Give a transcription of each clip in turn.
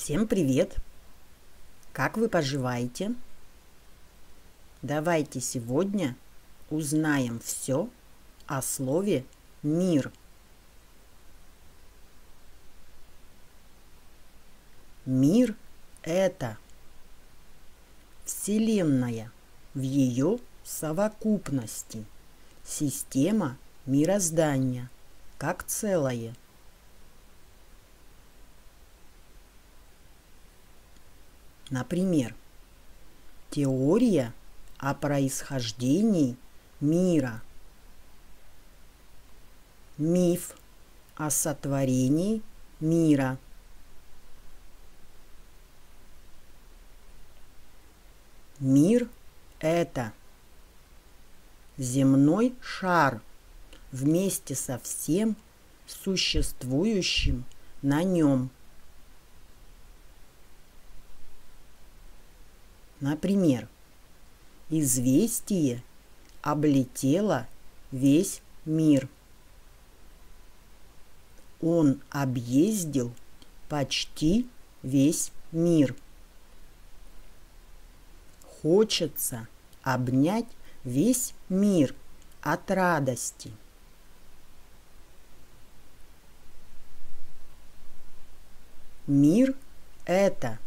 Всем привет! Как вы поживаете? Давайте сегодня узнаем все о слове «мир». Мир – это Вселенная в ее совокупности, система мироздания как целое. Например, теория о происхождении мира, миф о сотворении мира, мир – это земной шар вместе со всем существующим на нем. Например, известие облетело весь мир. Он объездил почти весь мир. Хочется обнять весь мир от радости. Мир – это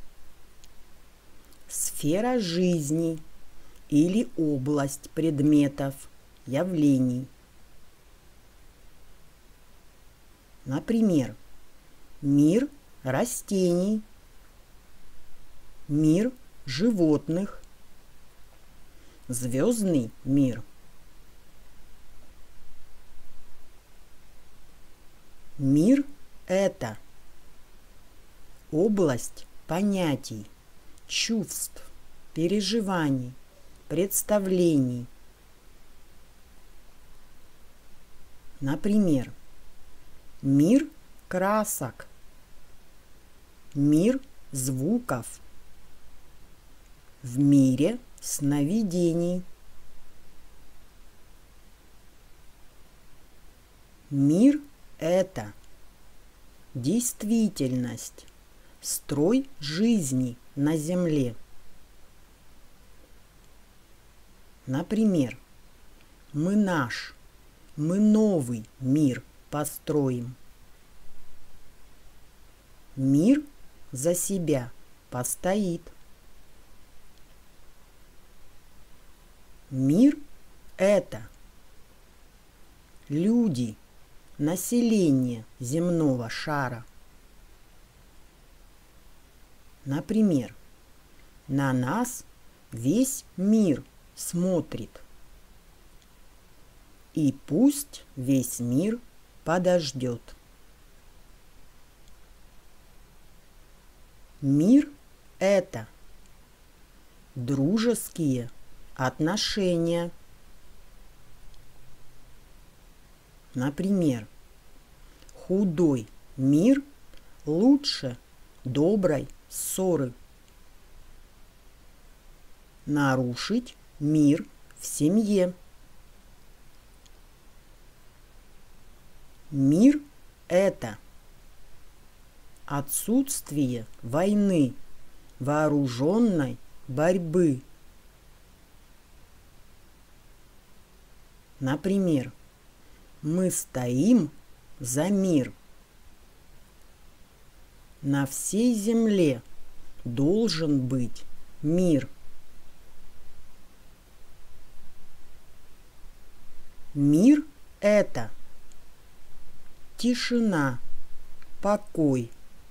сфера жизни или область предметов, явлений. Например, мир растений, мир животных, звездный мир. Мир – это область понятий, чувств, переживаний, представлений. Например, мир красок, мир звуков, в мире сновидений. Мир – это действительность, строй жизни на земле. Например, мы новый мир построим. Мир за себя постоит. Мир – это люди, население земного шара. Например, на нас весь мир смотрит. И пусть весь мир подождет. Мир – это дружеские отношения. Например, худой мир лучше доброй ссоры. Нарушить мир в семье. Мир – это отсутствие войны, вооруженной борьбы. Например, мы стоим за мир. На всей земле должен быть мир. Мир – это тишина, покой.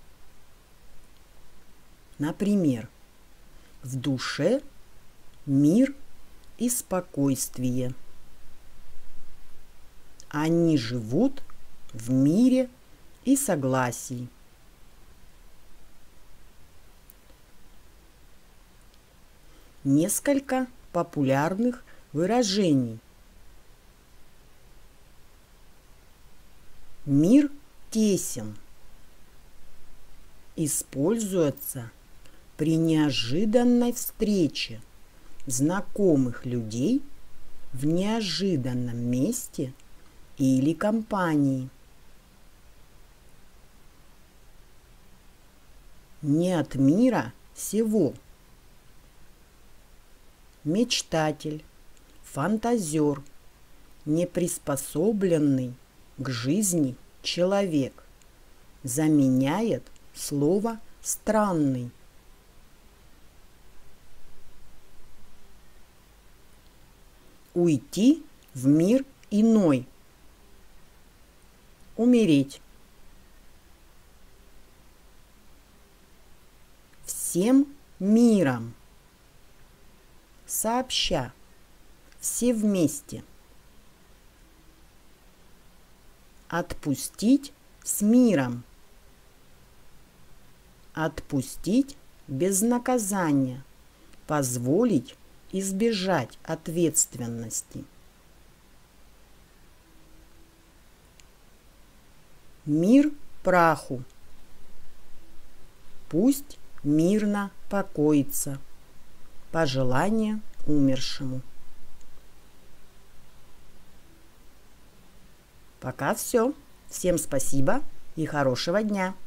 Например, в душе мир и спокойствие. Они живут в мире и согласии. Несколько популярных выражений. Мир тесен. Используется при неожиданной встрече знакомых людей в неожиданном месте или компании. не от мира сего. Мечтатель, фантазер, неприспособленный к жизни человек заменяет слово «странный». Уйти в мир иной. Умереть. Всем миром. Сообща. Все вместе. Отпустить с миром. Отпустить без наказания. Позволить избежать ответственности. Мир праху. Пусть мирно покоится. Пожелание умершему. Пока все. Всем спасибо и хорошего дня.